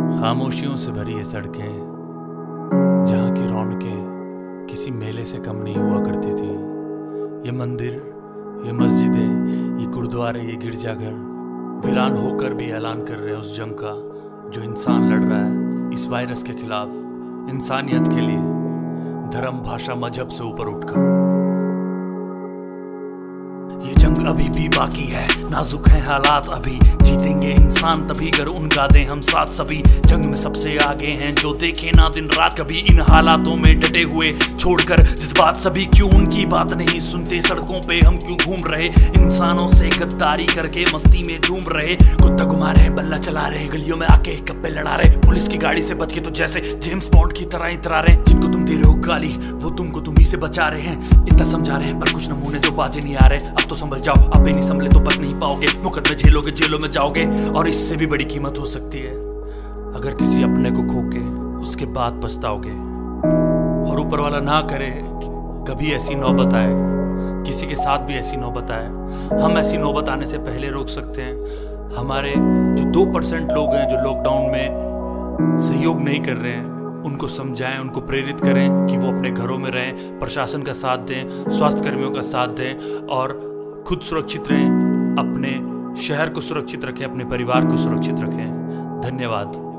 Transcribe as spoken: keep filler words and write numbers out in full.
खामोशियों से भरी ये सड़कें, जहाँ की रौनकें किसी मेले से कम नहीं हुआ करती थी। ये मंदिर, ये मस्जिदें, ये गुरुद्वारे, ये गिरजाघर वीरान होकर भी ऐलान कर रहे हैं उस जंग का जो इंसान लड़ रहा है इस वायरस के खिलाफ, इंसानियत के लिए, धर्म, भाषा, मजहब से ऊपर उठकर। ये जंग अभी भी बाकी है, नाजुक है हालात अभी, जीतेंगे इंसान तभी अगर उनका दें हम साथ सभी। जंग में सबसे आगे हैं जो देखे ना दिन रात कभी, इन हालातों में डटे हुए छोड़कर जज्बात सभी। क्यों उनकी बात नहीं सुनते, सड़कों पे हम क्यों घूम रहे, इंसानों से गद्दारी करके मस्ती में झूम रहे। कुत्ता घुमा रहे, बल्ला चला रहे, गलियों में आके गप्पे लड़ा रहे, पुलिस की गाड़ी से बच के तो जैसे जेम्स बॉन्ड की तरह इतरा रहे। जिनको तुम दे रहे हो गाली वो तुमको तुम ही से बचा रहे हैं, इतना समझा रहे हैं पर कुछ नमूने जो बाजे नहीं आ रहे। अब तो संभल जाओ, अब भी नहीं संभले तो बच नहीं पाओगे, मुकदमे झेलोगे, जेलों में जाओगे और इससे भी बड़ी कीमत हो सकती है अगर किसी अपने को खो के उसके बाद पछताओगे। और ऊपर वाला ना करे कि कभी ऐसी नौबत आए, किसी के साथ भी ऐसी नौबत आए। हम ऐसी नौबत आने से पहले रोक सकते हैं। हमारे जो दो परसेंट लोग हैं जो लॉकडाउन में सहयोग नहीं कर रहे हैं, उनको समझाएं, उनको प्रेरित करें कि वो अपने घरों में रहें, प्रशासन का साथ दें, स्वास्थ्य कर्मियों का साथ दें और खुद सुरक्षित रहें, अपने शहर को सुरक्षित रखें, अपने परिवार को सुरक्षित रखें। धन्यवाद।